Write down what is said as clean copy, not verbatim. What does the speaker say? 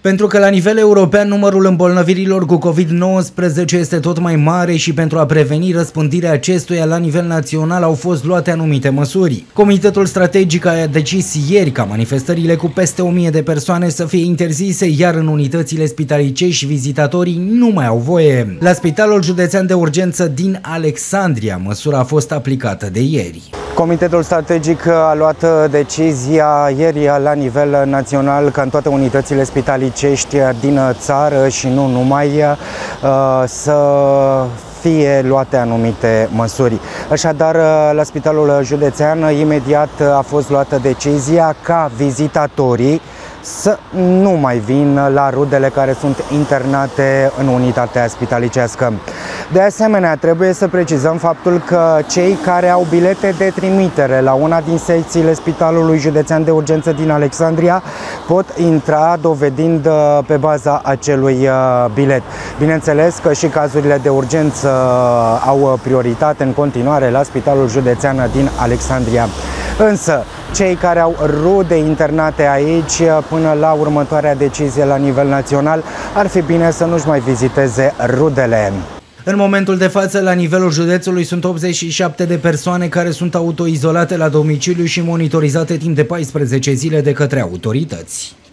Pentru că la nivel european numărul îmbolnăvirilor cu COVID-19 este tot mai mare și pentru a preveni răspândirea acestuia la nivel național au fost luate anumite măsuri. Comitetul strategic a decis ieri ca manifestările cu peste 1000 de persoane să fie interzise, iar în unitățile spitalicești vizitatorii nu mai au voie. La Spitalul Județean de Urgență din Alexandria, măsura a fost aplicată de ieri. Comitetul strategic a luat decizia ieri la nivel național ca în toate unitățile spitalicești din țară și nu numai să fie luate anumite măsuri. Așadar, la Spitalul Județean imediat a fost luată decizia ca vizitatorii să nu mai vin la rudele care sunt internate în unitatea spitalicească. De asemenea, trebuie să precizăm faptul că cei care au bilete de trimitere la una din secțiile Spitalului Județean de Urgență din Alexandria pot intra dovedind pe baza acelui bilet. Bineînțeles că și cazurile de urgență au prioritate în continuare la Spitalul Județean din Alexandria. Însă, cei care au rude internate aici, până la următoarea decizie la nivel național, ar fi bine să nu-și mai viziteze rudele. În momentul de față, la nivelul județului, sunt 87 de persoane care sunt autoizolate la domiciliu și monitorizate timp de 14 zile de către autorități.